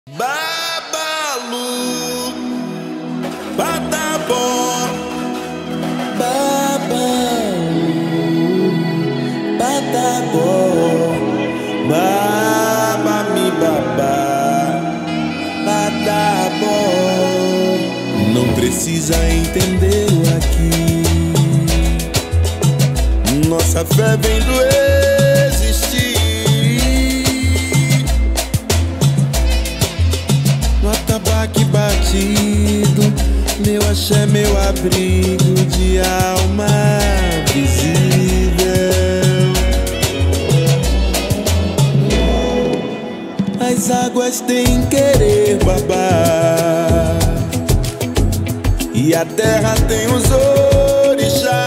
Babalu, Batabó, Babalu, Batabó, Baba mi babá, Batabó. não precisa entender o aqui. Nossa fé vem do existir. No atabaque batido, meu axé, meu abrigo de alma visível. As águas têm querer babar e a terra tem os orixás.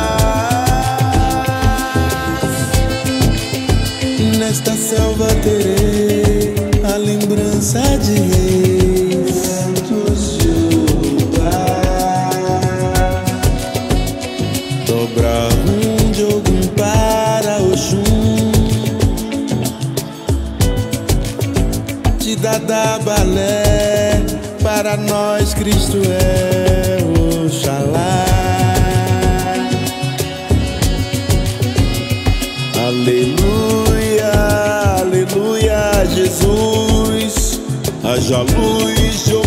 Nesta selva terei a lembrança de reis dos Yorubá. Dobra de Ogum para Oxum, de Dada Balé, para nós Cristo é Oxalá. Aleluia, aleluia, Jesus, haja luz.